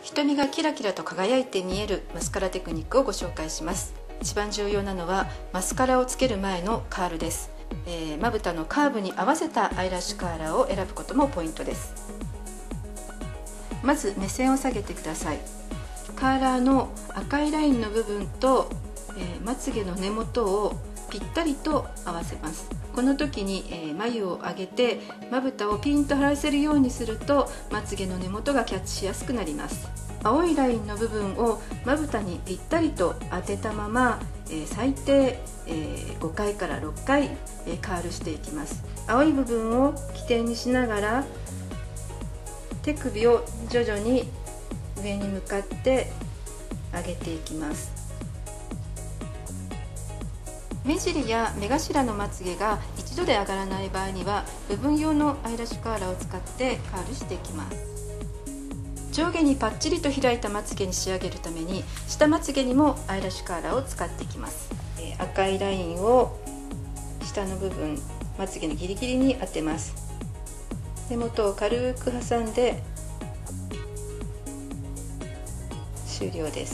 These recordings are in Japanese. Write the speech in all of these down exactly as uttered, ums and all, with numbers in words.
瞳がキラキラと輝いて見えるマスカラテクニックをご紹介します。一番重要なのはマスカラをつける前のカールです。えー、まぶたのカーブに合わせたアイラッシュカーラーを選ぶこともポイントです。まず目線を下げてください。カーラーの赤いラインの部分と、えー、まつげの根元をぴったりと合わせます。この時に、えー、眉を上げてまぶたをピンと張らせるようにするとまつげの根元がキャッチしやすくなります。青いラインの部分をまぶたにぴったりと当てたまま、えー、最低、えー、ごかいからろっかい、えー、カールしていきます。青い部分を起点にしながら手首を徐々に上に向かって上げていきます。目尻や目頭のまつげが一度で上がらない場合には部分用のアイラッシュカーラーを使ってカールしていきます。上下にパッチリと開いたまつげに仕上げるために下まつげにもアイラッシュカーラーを使っていきます。えー、赤いラインを下の部分まつげのギリギリに当てます。根元を軽く挟んで終了です。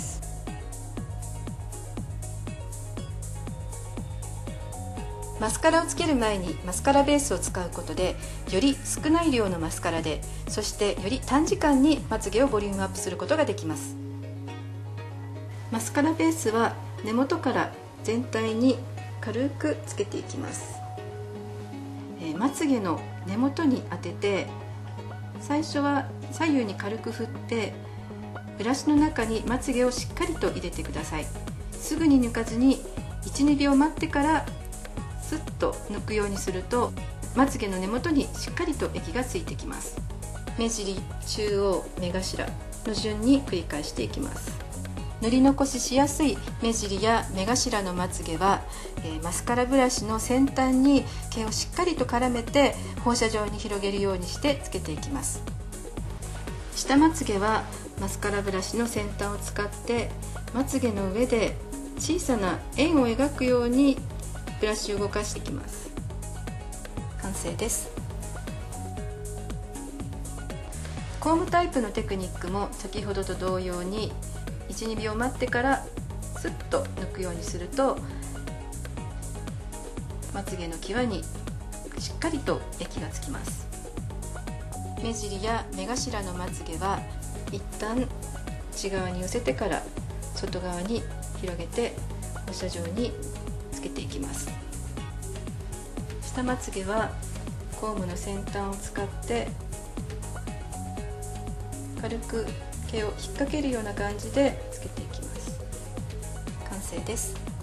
マスカラをつける前にマスカラベースを使うことでより少ない量のマスカラで、そしてより短時間にまつげをボリュームアップすることができます。マスカラベースは根元から全体に軽くつけていきます。えー、まつげの根元に当てて最初は左右に軽く振ってブラシの中にまつげをしっかりと入れてください。すぐに抜かずに いちにびょう待ってからスッと抜くようにするとまつげの根元にしっかりと液がついてきます。目尻、中央、目頭の順に繰り返していきます。塗り残ししやすい目尻や目頭のまつげは、えー、マスカラブラシの先端に毛をしっかりと絡めて放射状に広げるようにしてつけていきます。下まつげはマスカラブラシの先端を使ってまつげの上で小さな円を描くようにブラシを動かしていきます。完成です。コームタイプのテクニックも先ほどと同様に いちにびょう待ってからスッと抜くようにするとまつげの際にしっかりと液がつきます。目尻や目頭のまつげは一旦内側に寄せてから外側に広げて放射状につけていきます。下まつげはコームの先端を使って軽く毛を引っ掛けるような感じでつけていきます。完成です。